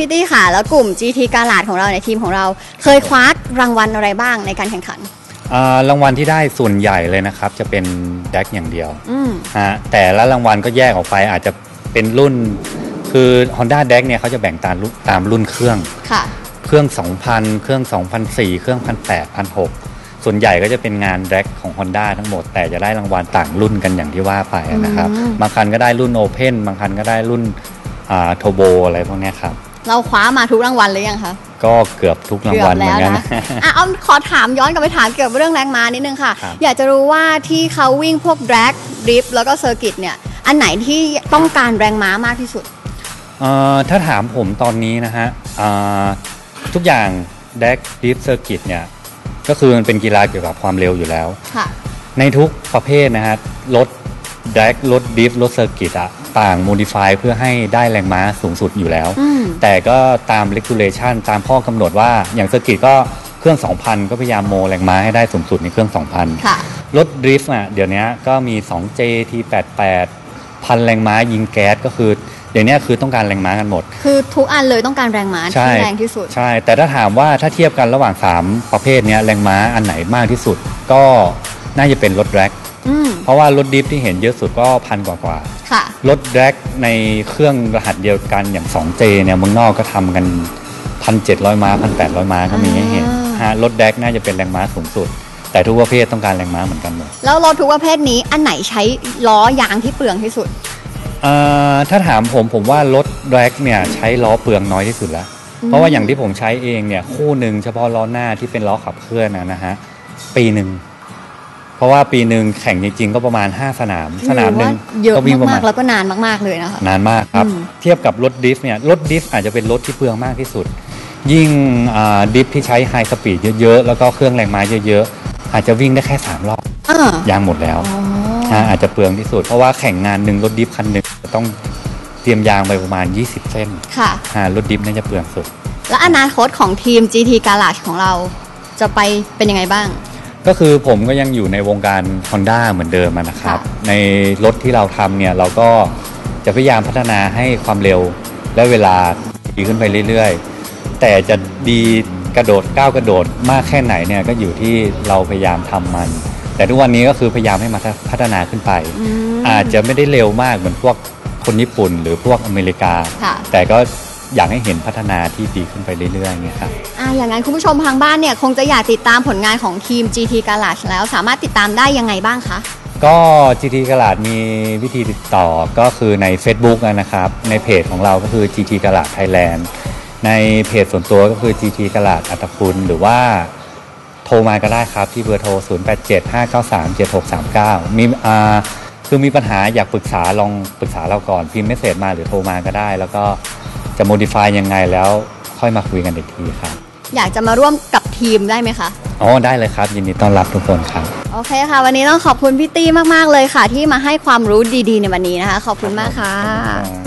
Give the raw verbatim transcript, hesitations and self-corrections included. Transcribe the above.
พี่ตี้ค่ะแล้วกลุ่ม จี ที Garage ของเราในทีมของเราเคยคว้ารางวัลอะไรบ้างในการแข่งขันรางวัลที่ได้ส่วนใหญ่เลยนะครับจะเป็นแดกอย่างเดียวฮะแต่ละรางวัลก็แยกออกไปอาจจะเป็นรุ่นคือ Honda แดกเนี่ยเขาจะแบ่งตามตามรุ่นเครื่องเครื่อง สองพัน เครื่อง สองพันสี่ เครื่อง หนึ่งพันแปดร้อย หนึ่งพันหกร้อย ส่วนใหญ่ก็จะเป็นงานแดกของ Honda ทั้งหมดแต่จะได้รางวัลต่างรุ่นกันอย่างที่ว่าไปนะครับบางคันก็ได้รุ่น Open บางคันก็ได้รุ่นโทโบอะไรพวกนี้ครับเราคว้ามาทุกรางวัลเลยยังคะก็เกือบทุกรางวัลเหมือนกันอ่ะเอาขอถามย้อนกลับไปถามเกี่ยวกับเรื่องแรงม้านิดนึงค่ะอยากจะรู้ว่าที่เขาวิ่งพวกแดร็กดริฟต์แล้วก็เซอร์กิตเนี่ยอันไหนที่ต้องการแรงม้ามากที่สุดเอ่อถ้าถามผมตอนนี้นะฮะทุกอย่างแดร็กดริฟต์เซอร์กิตเนี่ยก็คือมันเป็นกีฬาเกี่ยวกับความเร็วอยู่แล้วในทุกประเภทนะฮะรถแดร็กรถดริฟต์รถเซอร์กิตอะต่างโมดิฟายเพื่อให้ได้แรงม้าสูงสุดอยู่แล้วแต่ก็ตาม regulation ตามข้อกำหนดว่าอย่างเซอร์กิตก็เครื่อง สองพัน ก็พยายามโมแรงม้าให้ได้สูงสุดในเครื่อง สองพัน รถดริฟต์อ่ะเดี๋ยวนี้ก็มี ทู เจ ที แปดสิบแปด พันแรงม้ายิงแก๊สก็คือเดี๋ยวนี้คือต้องการแรงม้ากันหมดคือทุกอันเลยต้องการแรงม้าที่แรงที่สุดใช่แต่ถ้าถามว่าถ้าเทียบกันระหว่างสามประเภทนี้แรงม้าอันไหนมากที่สุดก็น่าจะเป็นรถแร็กเพราะว่ารถดิฟที่เห็นเยอะสุดก็พันกว่ากว่ารถแร็กในเครื่องรหัสเดียวกันอย่าง ทู เจ เนี่ยเมืองนอกก็ทำกัน หนึ่งพันเจ็ดร้อย ม้า หนึ่งพันแปดร้อย ม้าก็มีให้เห็นฮะรถแร็กน่าจะเป็นแรงม้าสูงสุดแต่ทุกประเภทต้องการแรงม้าเหมือนกันหมดแล้วรถทุกประเภทนี้อันไหนใช้ล้อยางที่เปลืองที่สุดถ้าถามผมผมว่ารถแร็กเนี่ยใช้ล้อเปลืองน้อยที่สุดแล้วเพราะว่าอย่างที่ผมใช้เองเนี่ยคู่หนึ่งเฉพาะล้อหน้าที่เป็นล้อขับเคลื่อนนะฮะปีหนึ่งเพราะว่าปีหนึ่งแข่งจริงๆก็ประมาณห้าสนามสนามหนึ่งก็วิ่งมากๆแล้วก็นานมากๆเลยนะคะนานมากครับเทียบกับรถดิฟเนี่ยรถดิฟอาจจะเป็นรถที่เปลืองมากที่สุดยิ่งดิฟที่ใช้ไฮสปีดเยอะๆแล้วก็เครื่องแรงม้าเยอะๆอาจจะวิ่งได้แค่สามรอบยางหมดแล้วอาจจะเปลืองที่สุดเพราะว่าแข่งงานหนึ่งรถดิฟคันหนึ่งจะต้องเตรียมยางไปประมาณยี่สิบเส้นค่ะรถดิฟน่าจะเปลืองสุดแล้วอนาคตของทีม จี ที Garage ของเราจะไปเป็นยังไงบ้างก็คือผมก็ยังอยู่ในวงการ Honda เหมือนเดิมนะครับในรถที่เราทำเนี่ยเราก็จะพยายามพัฒนาให้ความเร็วและเวลาดีขึ้นไปเรื่อยๆแต่จะดีกระโดดก้าวกระโดดมากแค่ไหนเนี่ยก็อยู่ที่เราพยายามทำมันแต่ทุกวันนี้ก็คือพยายามให้มันพัฒนาขึ้นไปอาจจะไม่ได้เร็วมากเหมือนพวกคนญี่ปุ่นหรือพวกอเมริกาแต่ก็อยากให้เห็นพัฒนาที่ดีขึ้นไปเรื่อยๆเนี่ยครับอ่าอย่างนั้นคุณผู้ชมทางบ้านเนี่ยคงจะอยากติดตามผลงานของทีม จี ที Garage แล้วสามารถติดตามได้ยังไงบ้างคะก็ จี ที Garage มีวิธีติดต่อก็คือใน Facebook นะครับในเพจของเราก็คือ จี ที Garage Thailand ในเพจส่วนตัวก็คือ จี ที Garage อัตคุณหรือว่าโทรมาก็ได้ครับที่เบอร์โทรศูนย์ แปด เจ็ด ห้า เก้า สาม เจ็ด หก สาม เก้ามีอ่าคือมีปัญหาอยากปรึกษาลองปรึกษาเราก่อนพิมพ์เมสเสจมาหรือโทรมาก็ได้แล้วก็จะโมดิฟายยังไงแล้วค่อยมาคุยกันอีกทีครับอยากจะมาร่วมกับทีมได้ไหมคะอ๋อได้เลยครับยินดีต้อนรับทุกคนครับโอเคค่ะวันนี้ต้องขอบคุณพี่ตี้มากๆเลยค่ะที่มาให้ความรู้ดีๆในวันนี้นะคะขอบคุณมากค่ะ